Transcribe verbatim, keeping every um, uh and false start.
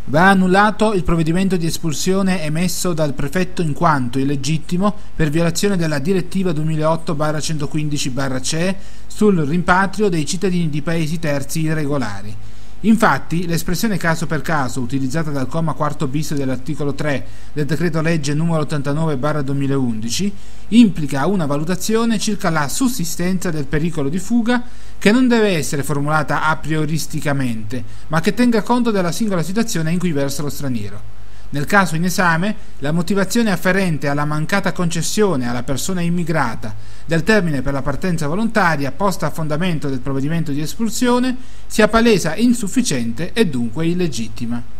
Va annullato il provvedimento di espulsione emesso dal prefetto in quanto illegittimo per violazione della direttiva duemilaotto centoquindici C E sul rimpatrio dei cittadini di paesi terzi irregolari. Infatti, l'espressione caso per caso, utilizzata dal comma quarto bis dell'articolo tre del decreto legge numero ottantanove duemilaundici, implica una valutazione circa la sussistenza del pericolo di fuga che non deve essere formulata a prioristicamente, ma che tenga conto della singola situazione in cui versa lo straniero. Nel caso in esame, la motivazione afferente alla mancata concessione alla persona immigrata del termine per la partenza volontaria posta a fondamento del provvedimento di espulsione sia palesa insufficiente e dunque illegittima.